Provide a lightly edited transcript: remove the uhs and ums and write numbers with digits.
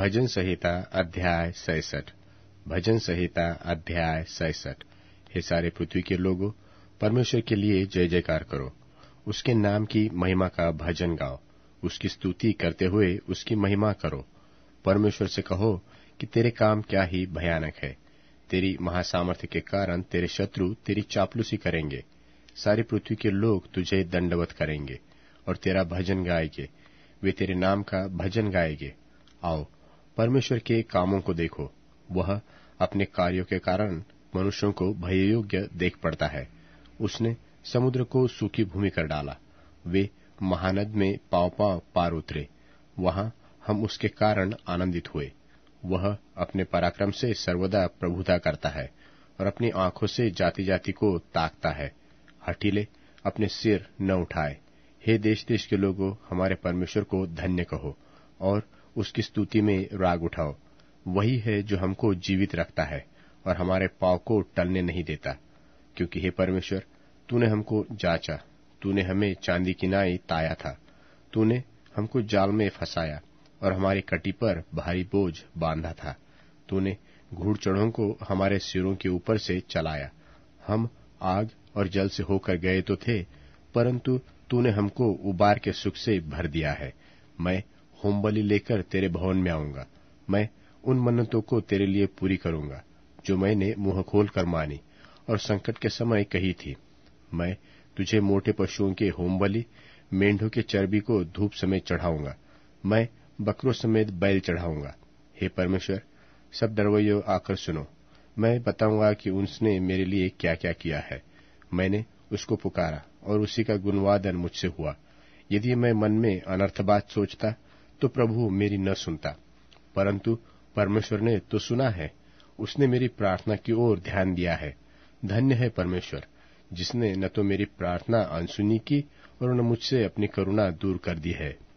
भजन संहिता अध्याय 66। भजन संहिता अध्याय 66। हे सारे पृथ्वी के लोगों, परमेश्वर के लिए जय जयकार करो, उसके नाम की महिमा का भजन गाओ, उसकी स्तुति करते हुए उसकी महिमा करो। परमेश्वर से कहो कि तेरे काम क्या ही भयानक है। तेरी महासामर्थ्य के कारण तेरे शत्रु तेरी चापलूसी करेंगे। सारी पृथ्वी के लोग तुझे दंडवत करेंगे और तेरा भजन गाएंगे, वे तेरे नाम का भजन गाएंगे। आओ, परमेश्वर के कामों को देखो। वह अपने कार्यों के कारण मनुष्यों को भययोग्य देख पड़ता है। उसने समुद्र को सूखी भूमि कर डाला, वे महानद में पांव पांव पार उतरे। वहां हम उसके कारण आनंदित हुए। वह अपने पराक्रम से सर्वदा प्रभुता करता है और अपनी आंखों से जाति जाति को ताकता है। हठीले अपने सिर न उठाए। हे देश देश के लोगों, हमारे परमेश्वर को धन्य कहो और उसकी स्तुति में राग उठाओ। वही है जो हमको जीवित रखता है और हमारे पांव को टलने नहीं देता। क्योंकि हे परमेश्वर, तूने हमको जांचा, तूने हमें चांदी की नाई ताया था। तूने हमको जाल में फंसाया और हमारी कटी पर भारी बोझ बांधा था। तूने घुड़चढ़ों को हमारे सिरों के ऊपर से चलाया। हम आग और जल से होकर गए तो थे, परंतु तूने हमको उबार के सुख से भर दिया है। मैं होमबलि लेकर तेरे भवन में आऊंगा। मैं उन मन्नतों को तेरे लिए पूरी करूंगा जो मैंने मुंह खोल कर मानी और संकट के समय कही थी। मैं तुझे मोटे पशुओं के होमबलि, मेंढों के चर्बी को धूप समेत चढ़ाऊंगा। मैं बकरों समेत बैल चढ़ाऊंगा। हे परमेश्वर, सब डरवैयों आकर सुनो। मैं बताऊंगा कि उसने मेरे लिए क्या क्या किया है। मैंने उसको पुकारा और उसी का गुणवादन मुझसे हुआ। यदि मैं मन में अनर्थ बात सोचता तो प्रभु मेरी न सुनता, परंतु परमेश्वर ने तो सुना है। उसने मेरी प्रार्थना की ओर ध्यान दिया है। धन्य है परमेश्वर, जिसने न तो मेरी प्रार्थना अनसुनी की और न मुझसे अपनी करुणा दूर कर दी है।